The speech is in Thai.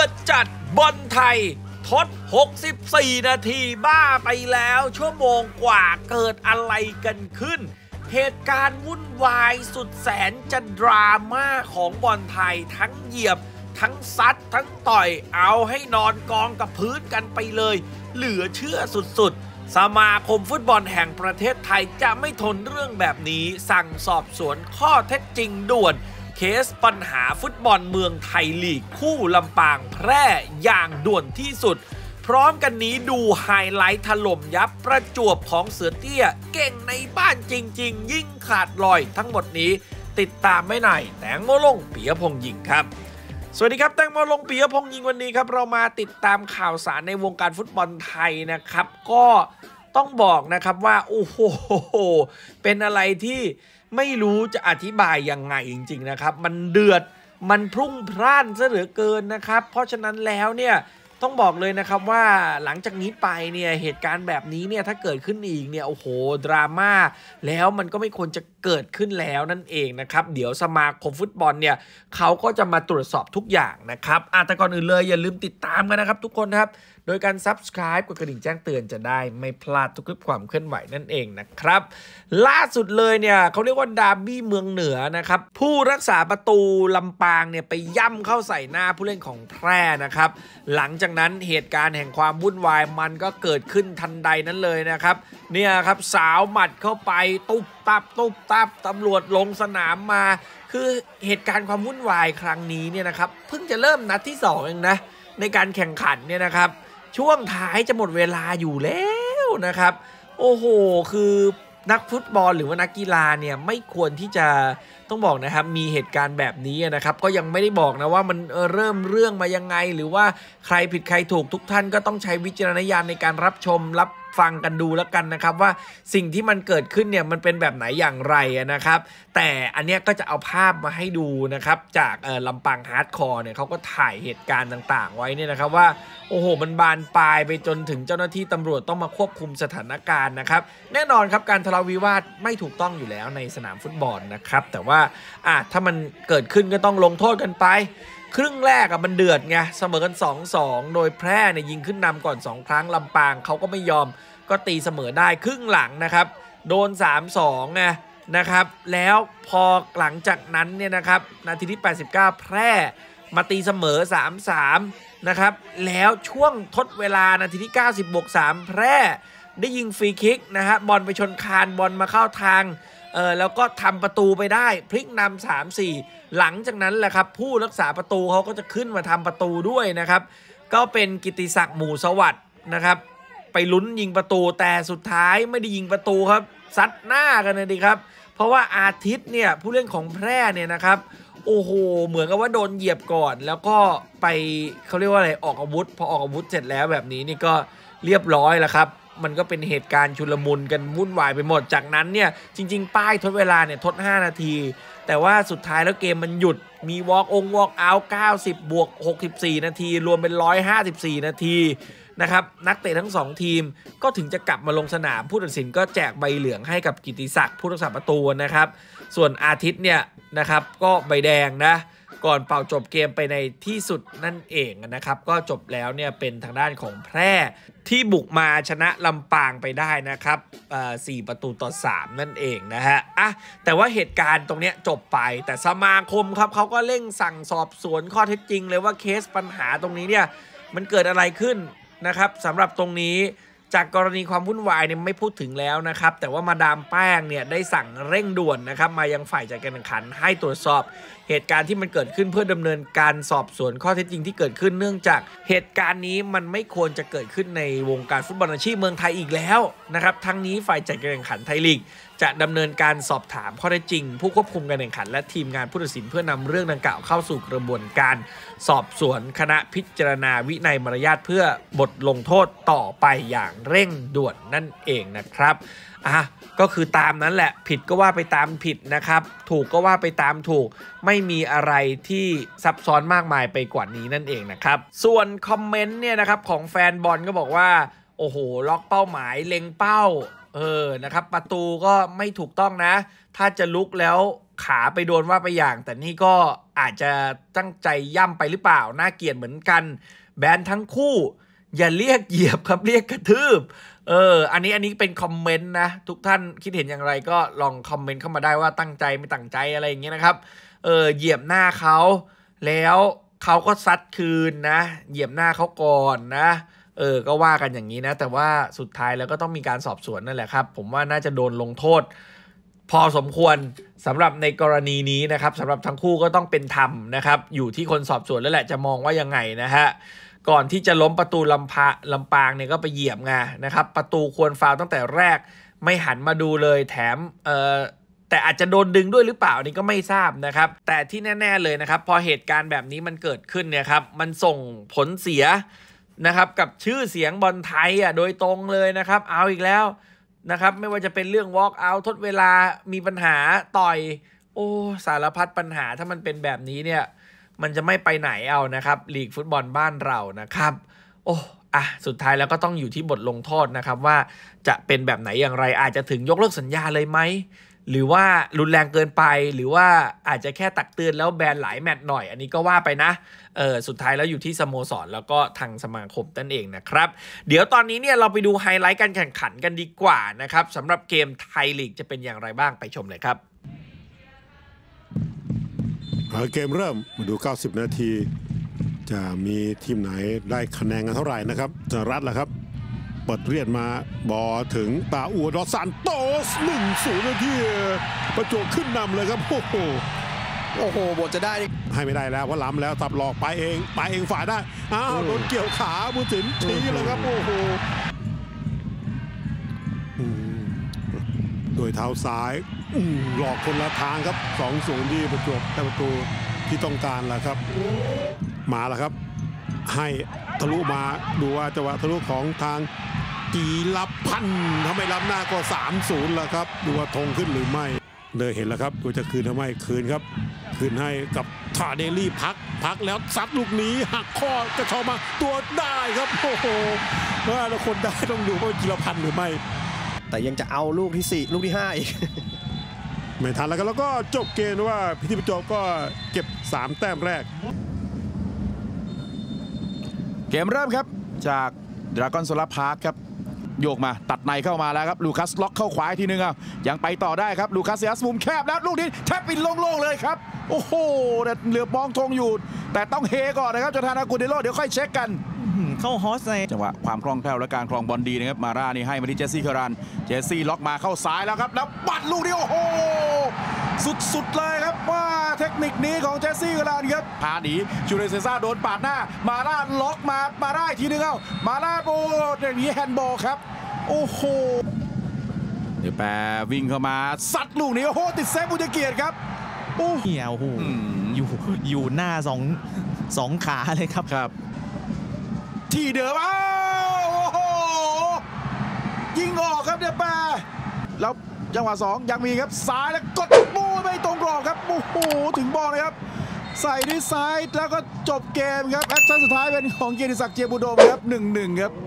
ดจัดบอลไทยทด64 นาทีบ้าไปแล้วชั่วโมงกว่าเกิดอะไรกันขึ้นเหตุการณ์วุ่นวายสุดแสนจะดราม่าของบอลไทยทั้งเหยียบทั้งซัดทั้งต่อยเอาให้นอนกองกับพื้นกันไปเลยเหลือเชื่อสุดๆสมาคมฟุตบอลแห่งประเทศไทยจะไม่ทนเรื่องแบบนี้สั่งสอบสวนข้อเท็จจริงด่วนเคสปัญหาฟุตบอลเมืองไทยลีกคู่ลำปางแพร่อย่างด่วนที่สุดพร้อมกันนี้ดูไฮไลท์ถล่มยับประจวบของเสือเตี้ยเก่งในบ้านจริงๆยิ่งขาดลอยทั้งหมดนี้ติดตามไม่ไหนแตงโมลงปิยพงษ์ยิงครับสวัสดีครับแตงโมลงปิยพงษ์ยิงวันนี้ครับเรามาติดตามข่าวสารในวงการฟุตบอลไทยนะครับก็ต้องบอกนะครับว่าโอ้โหเป็นอะไรที่ไม่รู้จะอธิบายยังไงจริงๆนะครับมันเดือดมันพรุ่งพล่านซะเหลือเกินนะครับเพราะฉะนั้นแล้วเนี่ยต้องบอกเลยนะครับว่าหลังจากนี้ไปเนี่ยเหตุการณ์แบบนี้เนี่ยถ้าเกิดขึ้นอีกเนี่ยโอ้โหดราม่าแล้วมันก็ไม่ควรจะเกิดขึ้นแล้วนั่นเองนะครับเดี๋ยวสมาคมฟุตบอลเนี่ยเขาก็จะมาตรวจสอบทุกอย่างนะครับแต่ก่อนอื่นเลยอย่าลืมติดตามกันนะครับทุกคนครับโดยการ Subscribe กดกระดิ่งแจ้งเตือนจะได้ไม่พลาดทุกคลิปความเคลื่อนไหวนั่นเองนะครับล่าสุดเลยเนี่ยเขาเรียกว่าดาร์บี้เมืองเหนือนะครับผู้รักษาประตูลำปางเนี่ยไปย่ำเข้าใส่หน้าผู้เล่นของแพร่นะครับหลังจากนั้นเหตุการณ์แห่งความวุ่นวายมันก็เกิดขึ้นทันใดนั้นเลยนะครับเนี่ยครับสาวหมัดเข้าไปตุ๊บตับตำรวจลงสนามมาคือเหตุการณ์ความวุ่นวายครั้งนี้เนี่ยนะครับเพิ่งจะเริ่มนัดที่2เองนะในการแข่งขันเนี่ยนะครับช่วงท้ายจะหมดเวลาอยู่แล้วนะครับโอ้โหคือนักฟุตบอลหรือว่านักกีฬาเนี่ยไม่ควรที่จะต้องบอกนะครับมีเหตุการณ์แบบนี้นะครับก็ยังไม่ได้บอกนะว่ามันเริ่มเรื่องมายังไงหรือว่าใครผิดใครถูกทุกท่านก็ต้องใช้วิจารณญาณในการรับชมรับฟังกันดูแล้วกันนะครับว่าสิ่งที่มันเกิดขึ้นเนี่ยมันเป็นแบบไหนอย่างไรนะครับแต่อันเนี้ยก็จะเอาภาพมาให้ดูนะครับจากลำปางฮาร์ดคอร์เนี่ยเขาก็ถ่ายเหตุการณ์ต่างๆไว้เนี่ยนะครับว่าโอ้โหมันบานปลายไปจนถึงเจ้าหน้าที่ตำรวจต้องมาควบคุมสถานการณ์นะครับแน่นอนครับการทะเลาะวิวาทไม่ถูกต้องอยู่แล้วในสนามฟุตบอลนะครับแต่ว่าถ้ามันเกิดขึ้นก็ต้องลงโทษกันไปครึ่งแรกมันเดือดไงเสมอกัน 2-2 โดยแพร่เนี่ยยิงขึ้นนำก่อน2ครั้งลำปางเขาก็ไม่ยอมก็ตีเสมอได้ครึ่งหลังนะครับโดน 3-2 ไงนะครับแล้วพอหลังจากนั้นเนี่ยนะครับนาทีที่89แพร่มาตีเสมอ 3-3 นะครับแล้วช่วงทดเวลานาทีที่90+3แพร่ได้ยิงฟรีคิกนะฮะบอลไปชนคานบอลมาเข้าทางแล้วก็ทำประตูไปได้พลิกนำ 3-4 หลังจากนั้นแหละครับผู้รักษาประตูเขาก็จะขึ้นมาทำประตูด้วยนะครับก็เป็นกิตติศักดิ์หมู่สวัสดิ์นะครับไปลุ้นยิงประตูแต่สุดท้ายไม่ได้ยิงประตูครับซัดหน้ากันเลยดีครับเพราะว่าอาทิตย์เนี่ยผู้เล่นของแพร่เนี่ยนะครับโอ้โหเหมือนกับว่าโดนเหยียบก่อนแล้วก็ไปเขาเรียกว่าอะไรออกอาวุธพอออกอาวุธเสร็จแล้วแบบนี้นี่ก็เรียบร้อยแล้วครับมันก็เป็นเหตุการณ์ชุลมุนกันวุ่นวายไปหมดจากนั้นเนี่ยจริงๆป้ายทดเวลาเนี่ยทด5นาทีแต่ว่าสุดท้ายแล้วเกมมันหยุดมีวอล์กเอาท์90+64 นาทีรวมเป็น154 นาทีนะครับนักเตะทั้ง2ทีมก็ถึงจะกลับมาลงสนามผู้ตัดสินก็แจกใบเหลืองให้กับกิตติศักดิ์ผู้รักษาประตูนะครับส่วนอาทิตย์เนี่ยนะครับก็ใบแดงนะก่อนเป่าจบเกมไปในที่สุดนั่นเองนะครับก็จบแล้วเนี่ยเป็นทางด้านของแพร่ที่บุกมาชนะลำปางไปได้นะครับ4-3นั่นเองนะฮะแต่ว่าเหตุการณ์ตรงนี้จบไปแต่สมาคมครับเขาก็เร่งสั่งสอบสวนข้อเท็จจริงเลยว่าเคสปัญหาตรงนี้เนี่ยมันเกิดอะไรขึ้นนะครับสำหรับตรงนี้จากกรณีความวุ่นวายเนี่ยไม่พูดถึงแล้วนะครับแต่ว่ามาดามแป้งเนี่ยได้สั่งเร่งด่วนนะครับมายังฝ่ายจัดการแข่งขันให้ตรวจสอบเหตุการณ์ที่มันเกิดขึ้นเพื่อดำเนินการสอบสวนข้อเท็จจริงที่เกิดขึ้นเนื่องจากเหตุการณ์นี้มันไม่ควรจะเกิดขึ้นในวงการฟุตบอลอาชีพเมืองไทยอีกแล้วนะครับทั้งนี้ฝ่ายจัดการแข่งขันไทยลีกจะดำเนินการสอบถามข้อเท็จจริงผู้ควบคุมการแข่งขันและทีมงานผู้ตัดสินเพื่อนำเรื่องดังกล่าวเข้าสู่กระบวนการสอบสวนคณะพิจารณาวินัยมารยาทเพื่อบทลงโทษต่อไปอย่างเร่งด่วนนั่นเองนะครับก็คือตามนั้นแหละผิดก็ว่าไปตามผิดนะครับถูกก็ว่าไปตามถูกไม่มีอะไรที่ซับซ้อนมากมายไปกว่านี้นั่นเองนะครับส่วนคอมเมนต์เนี่ยนะครับของแฟนบอลก็บอกว่าโอ้โหล็อกเป้าหมายเล็งเป้านะครับประตูก็ไม่ถูกต้องนะถ้าจะลุกแล้วขาไปโดนว่าไปอย่างแต่นี่ก็อาจจะตั้งใจย่ำไปหรือเปล่าน่าเกลียดเหมือนกันแบนทั้งคู่อย่าเรียกเหยียบครับเรียกกระทืบอันนี้เป็นคอมเมนต์นะทุกท่านคิดเห็นอย่างไรก็ลองคอมเมนต์เข้ามาได้ว่าตั้งใจไม่ตั้งใจอะไรอย่างเงี้ยนะครับเหยียบหน้าเขาแล้วเขาก็ซัดคืนนะเหยียบหน้าเขาก่อนนะก็ว่ากันอย่างนี้นะแต่ว่าสุดท้ายแล้วก็ต้องมีการสอบสวนนั่นแหละครับผมว่าน่าจะโดนลงโทษพอสมควรสำหรับในกรณีนี้นะครับสำหรับทั้งคู่ก็ต้องเป็นธรรมนะครับอยู่ที่คนสอบสวนแล้วแหละจะมองว่ายังไงนะฮะก่อนที่จะล้มประตูลำปางเนี่ยก็ไปเหยียบไงนะครับประตูควรฟาวตั้งแต่แรกไม่หันมาดูเลยแถมแต่อาจจะโดนดึงด้วยหรือเปล่านี่ก็ไม่ทราบนะครับแต่ที่แน่ๆเลยนะครับพอเหตุการณ์แบบนี้มันเกิดขึ้นเนี่ยครับมันส่งผลเสียนะครับกับชื่อเสียงบอลไทยโดยตรงเลยนะครับเอาอีกแล้วนะครับไม่ว่าจะเป็นเรื่อง walk out ทดเวลามีปัญหาต่อยสารพัดปัญหาถ้ามันเป็นแบบนี้เนี่ยมันจะไม่ไปไหนเอานะครับลีกฟุตบอลบ้านเรานะครับสุดท้ายแล้วก็ต้องอยู่ที่บทลงโทษนะครับว่าจะเป็นแบบไหนอย่างไรอาจจะถึงยกเลิกสัญญาเลยไหมหรือว่ารุนแรงเกินไปหรือว่าอาจจะแค่ตักเตือนแล้วแบนหลายแมตช์หน่อยอันนี้ก็ว่าไปนะสุดท้ายแล้วอยู่ที่สโมสรแล้วก็ทางสมาคมนั่นเองนะครับเดี๋ยวตอนนี้เนี่ยเราไปดูไฮไลท์การแข่งขันกันดีกว่านะครับสำหรับเกมไทยลีกจะเป็นอย่างไรบ้างไปชมเลยครับเกมเริ่มมาดู 90 นาทีจะมีทีมไหนได้คะแนนกันเท่าไหร่นะครับจะรัดแหละครับเปิดเรียนมาบอถึงตาอัวดอซานโตส 1-0 นาทีประจวบขึ้นนำเลยครับโอ้โหบทจะได้ให้ไม่ได้แล้วเพราะล้ำแล้วตับหลอกไปเองฝ่ายได้โดนเกี่ยวขาบุญสินทีเลยครับโอ้โหโดยเท้าซ้ายหลอกคนละทางครับ 2-0 ที่ประจวบได้ประตูที่ต้องการแหละครับมาแล้วครับให้ทะลุมาดูว่าจังหวะทะลุของทางกีรพันธ์ทำไมล้ำหน้าก็ 3-0 แล้วครับดูว่าธงขึ้นหรือไม่เลยเห็นแล้วครับดูจะคืนทำไมคืนครับคืนให้กับทาเดลี่พักแล้วซัดลูกนี้หักข้อกระชอกมาตัวได้ครับโอ้โหว่าแล้วคนได้ต้องดูว่ากีรพันธ์หรือไม่แต่ยังจะเอาลูกที่4ลูกที่5อีกไม่ทันแล้วก็จบเกมว่าพิธีประจวบก็เก็บ3แต้มแรกเกมเริ่มครับจากดราก้อนโซลาร์พาร์คครับโยกมาตัดในเข้ามาแล้วครับลูคัสล็อกเข้าขวาทีนึงยังไปต่อได้ครับลูคัสเซียสมุมแคบแล้วลูกนี้แทบปิดโล่งๆเลยครับโอ้โหแต่เหลือบมองธงอยู่แต่ต้องเฮก่อนนะครับจอร์แดน อากูเดโร่เดี๋ยวค่อยเช็คกันเข้าฮอสในจังหวะความคล่องแคล่วและการครองบอลดีนะครับมาร่านี่ให้มาที่เจสซี่เคอรันเจสซี่ล็อกมาเข้าซ้ายแล้วครับแล้วปัดลูกนี้โอ้โหสุดๆเลยครับว่าเทคนิคนี้ของเจสซี่เคอรันครับพาหนีจูเลียสเซซ่าโดนปาดหน้ามาร่าล็อกมาได้ทีนึงมาร่าโบอย่างนี้แฮนด์บอลครับโอ้โหเดี๋ยวแปรวิ่งเข้ามาซัดลูกนี้โอ้โหติดเซฟบุญเกียรติครับโอ้โหอยู่หน้าสองขาเลยครับที่เดิมโอ้โหยิงออกครับเดี๋ยวแปรแล้วจังหวะ2ยังมีครับซ้ายแล้วกดปูไม่ตรงกรอบครับโอ้โหถึงบอลนะครับใส่ด้วยซ้ายแล้วก็จบเกมครับแอคชั่นสุดท้ายเป็นของเกียรติศักดิ์เจียบุดมครับ 1-1 ครับ